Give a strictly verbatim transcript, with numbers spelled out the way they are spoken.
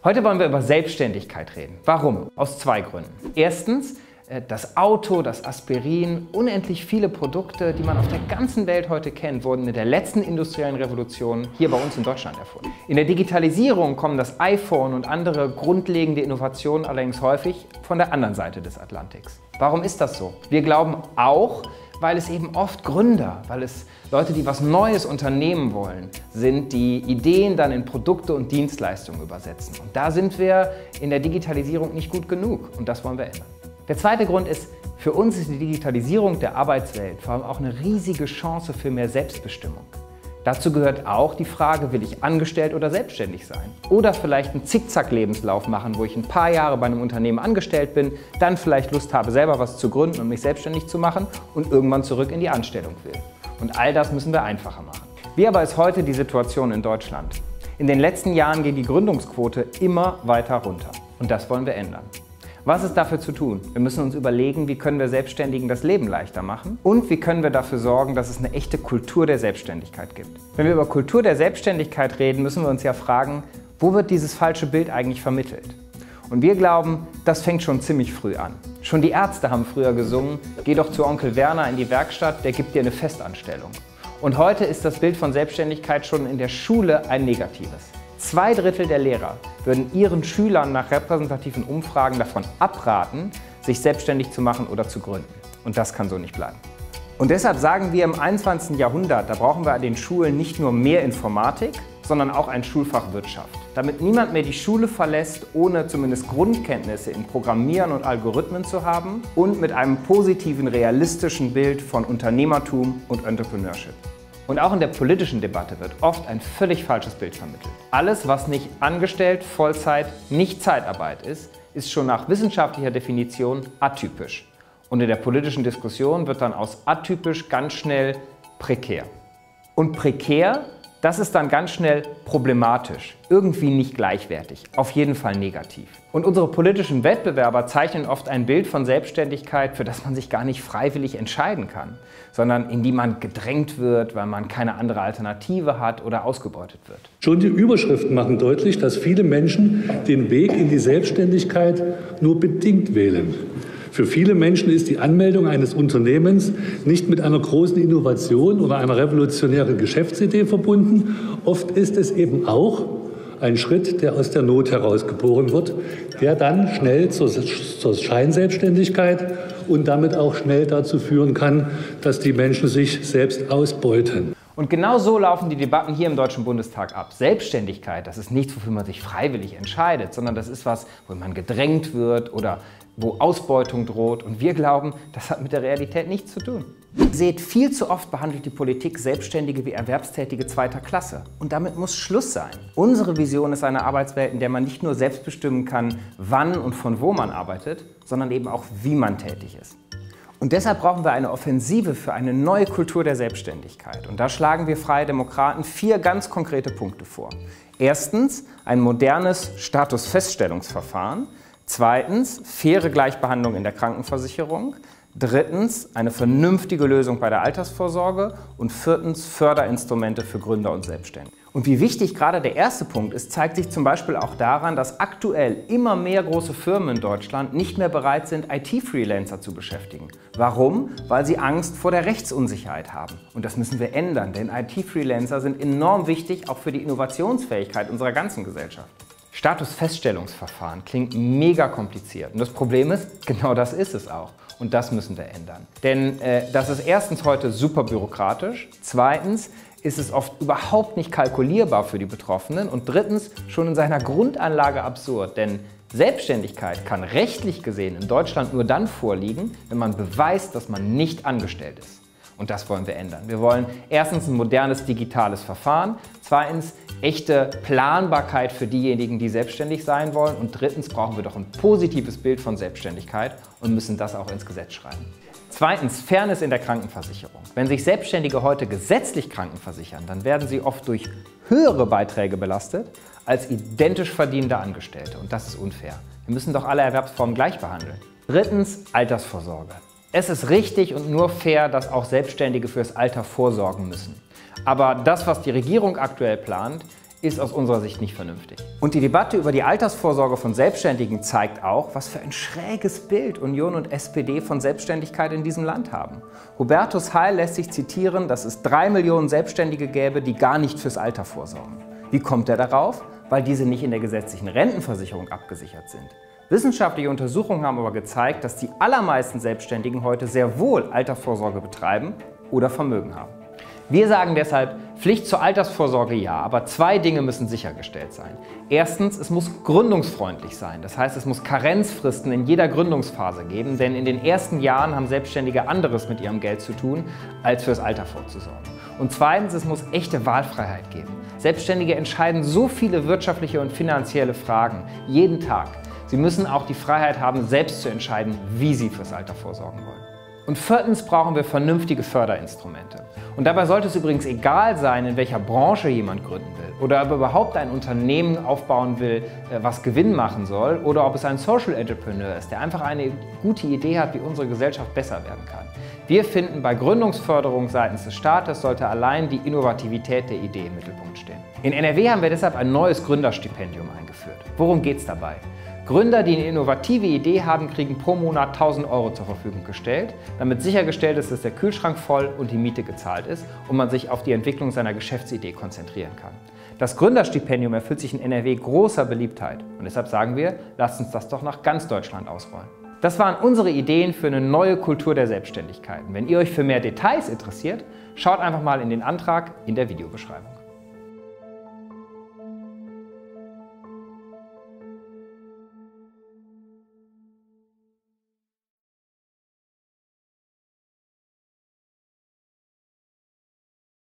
Heute wollen wir über Selbstständigkeit reden. Warum? Aus zwei Gründen. Erstens, das Auto, das Aspirin, unendlich viele Produkte, die man auf der ganzen Welt heute kennt, wurden in der letzten industriellen Revolution hier bei uns in Deutschland erfunden. In der Digitalisierung kommen das iPhone und andere grundlegende Innovationen allerdings häufig von der anderen Seite des Atlantiks. Warum ist das so? Wir glauben auch, weil es eben oft Gründer, weil es Leute, die was Neues unternehmen wollen, sind, die Ideen dann in Produkte und Dienstleistungen übersetzen. Und da sind wir in der Digitalisierung nicht gut genug und das wollen wir ändern. Der zweite Grund ist, für uns ist die Digitalisierung der Arbeitswelt vor allem auch eine riesige Chance für mehr Selbstbestimmung. Dazu gehört auch die Frage, will ich angestellt oder selbstständig sein? Oder vielleicht einen Zickzack-Lebenslauf machen, wo ich ein paar Jahre bei einem Unternehmen angestellt bin, dann vielleicht Lust habe, selber was zu gründen und mich selbstständig zu machen und irgendwann zurück in die Anstellung will. Und all das müssen wir einfacher machen. Wie aber ist heute die Situation in Deutschland? In den letzten Jahren geht die Gründungsquote immer weiter runter. Und das wollen wir ändern. Was ist dafür zu tun? Wir müssen uns überlegen, wie können wir Selbstständigen das Leben leichter machen und wie können wir dafür sorgen, dass es eine echte Kultur der Selbstständigkeit gibt. Wenn wir über Kultur der Selbstständigkeit reden, müssen wir uns ja fragen, wo wird dieses falsche Bild eigentlich vermittelt? Und wir glauben, das fängt schon ziemlich früh an. Schon die Ärzte haben früher gesungen, geh doch zu Onkel Werner in die Werkstatt, der gibt dir eine Festanstellung. Und heute ist das Bild von Selbstständigkeit schon in der Schule ein negatives. Zwei Drittel der Lehrer würden ihren Schülern nach repräsentativen Umfragen davon abraten, sich selbstständig zu machen oder zu gründen. Und das kann so nicht bleiben. Und deshalb sagen wir, im einundzwanzigsten Jahrhundert, da brauchen wir an den Schulen nicht nur mehr Informatik, sondern auch ein Schulfach Wirtschaft. Damit niemand mehr die Schule verlässt, ohne zumindest Grundkenntnisse in Programmieren und Algorithmen zu haben und mit einem positiven, realistischen Bild von Unternehmertum und Entrepreneurship. Und auch in der politischen Debatte wird oft ein völlig falsches Bild vermittelt. Alles, was nicht angestellt, Vollzeit, nicht Zeitarbeit ist, ist schon nach wissenschaftlicher Definition atypisch. Und in der politischen Diskussion wird dann aus atypisch ganz schnell prekär. Und prekär, das ist dann ganz schnell problematisch, irgendwie nicht gleichwertig, auf jeden Fall negativ. Und unsere politischen Wettbewerber zeichnen oft ein Bild von Selbstständigkeit, für das man sich gar nicht freiwillig entscheiden kann, sondern in die man gedrängt wird, weil man keine andere Alternative hat oder ausgebeutet wird. Schon die Überschriften machen deutlich, dass viele Menschen den Weg in die Selbstständigkeit nur bedingt wählen. Für viele Menschen ist die Anmeldung eines Unternehmens nicht mit einer großen Innovation oder einer revolutionären Geschäftsidee verbunden. Oft ist es eben auch ein Schritt, der aus der Not heraus geboren wird, der dann schnell zur, zur Scheinselbstständigkeit und damit auch schnell dazu führen kann, dass die Menschen sich selbst ausbeuten. Und genau so laufen die Debatten hier im Deutschen Bundestag ab. Selbstständigkeit, das ist nichts, wofür man sich freiwillig entscheidet, sondern das ist was, wo man gedrängt wird oder wo Ausbeutung droht. Und wir glauben, das hat mit der Realität nichts zu tun. Ihr seht, viel zu oft behandelt die Politik Selbstständige wie Erwerbstätige zweiter Klasse. Und damit muss Schluss sein. Unsere Vision ist eine Arbeitswelt, in der man nicht nur selbst bestimmen kann, wann und von wo man arbeitet, sondern eben auch, wie man tätig ist. Und deshalb brauchen wir eine Offensive für eine neue Kultur der Selbstständigkeit. Und da schlagen wir Freie Demokraten vier ganz konkrete Punkte vor. Erstens ein modernes Statusfeststellungsverfahren. Zweitens faire Gleichbehandlung in der Krankenversicherung. Drittens eine vernünftige Lösung bei der Altersvorsorge. Und viertens Förderinstrumente für Gründer und Selbstständige. Und wie wichtig gerade der erste Punkt ist, zeigt sich zum Beispiel auch daran, dass aktuell immer mehr große Firmen in Deutschland nicht mehr bereit sind, I T-Freelancer zu beschäftigen. Warum? Weil sie Angst vor der Rechtsunsicherheit haben. Und das müssen wir ändern, denn I T-Freelancer sind enorm wichtig, auch für die Innovationsfähigkeit unserer ganzen Gesellschaft. Statusfeststellungsverfahren klingt mega kompliziert. Und das Problem ist, genau das ist es auch. Und das müssen wir ändern. Denn äh, das ist erstens heute super bürokratisch. Zweitens ist es oft überhaupt nicht kalkulierbar für die Betroffenen. Und drittens schon in seiner Grundanlage absurd. Denn Selbstständigkeit kann rechtlich gesehen in Deutschland nur dann vorliegen, wenn man beweist, dass man nicht angestellt ist. Und das wollen wir ändern. Wir wollen erstens ein modernes digitales Verfahren, zweitens echte Planbarkeit für diejenigen, die selbstständig sein wollen und drittens brauchen wir doch ein positives Bild von Selbstständigkeit und müssen das auch ins Gesetz schreiben. Zweitens, Fairness in der Krankenversicherung. Wenn sich Selbstständige heute gesetzlich krankenversichern, dann werden sie oft durch höhere Beiträge belastet als identisch verdienende Angestellte. Und das ist unfair. Wir müssen doch alle Erwerbsformen gleich behandeln. Drittens, Altersvorsorge. Es ist richtig und nur fair, dass auch Selbstständige fürs Alter vorsorgen müssen. Aber das, was die Regierung aktuell plant, ist aus unserer Sicht nicht vernünftig. Und die Debatte über die Altersvorsorge von Selbstständigen zeigt auch, was für ein schräges Bild Union und S P D von Selbstständigkeit in diesem Land haben. Hubertus Heil lässt sich zitieren, dass es drei Millionen Selbstständige gäbe, die gar nicht fürs Alter vorsorgen. Wie kommt er darauf? Weil diese nicht in der gesetzlichen Rentenversicherung abgesichert sind. Wissenschaftliche Untersuchungen haben aber gezeigt, dass die allermeisten Selbstständigen heute sehr wohl Altersvorsorge betreiben oder Vermögen haben. Wir sagen deshalb, Pflicht zur Altersvorsorge ja, aber zwei Dinge müssen sichergestellt sein. Erstens, es muss gründungsfreundlich sein. Das heißt, es muss Karenzfristen in jeder Gründungsphase geben, denn in den ersten Jahren haben Selbstständige anderes mit ihrem Geld zu tun, als fürs Alter vorzusorgen. Und zweitens, es muss echte Wahlfreiheit geben. Selbstständige entscheiden so viele wirtschaftliche und finanzielle Fragen jeden Tag. Sie müssen auch die Freiheit haben, selbst zu entscheiden, wie sie fürs Alter vorsorgen wollen. Und viertens brauchen wir vernünftige Förderinstrumente. Und dabei sollte es übrigens egal sein, in welcher Branche jemand gründen will oder ob er überhaupt ein Unternehmen aufbauen will, was Gewinn machen soll, oder ob es ein Social Entrepreneur ist, der einfach eine gute Idee hat, wie unsere Gesellschaft besser werden kann. Wir finden, bei Gründungsförderung seitens des Staates sollte allein die Innovativität der Idee im Mittelpunkt stehen. In N R W haben wir deshalb ein neues Gründerstipendium eingeführt. Worum geht es dabei? Gründer, die eine innovative Idee haben, kriegen pro Monat tausend Euro zur Verfügung gestellt, damit sichergestellt ist, dass der Kühlschrank voll und die Miete gezahlt ist und man sich auf die Entwicklung seiner Geschäftsidee konzentrieren kann. Das Gründerstipendium erfüllt sich in N R W großer Beliebtheit und deshalb sagen wir, lasst uns das doch nach ganz Deutschland ausrollen. Das waren unsere Ideen für eine neue Kultur der Selbstständigkeit. Wenn ihr euch für mehr Details interessiert, schaut einfach mal in den Antrag in der Videobeschreibung.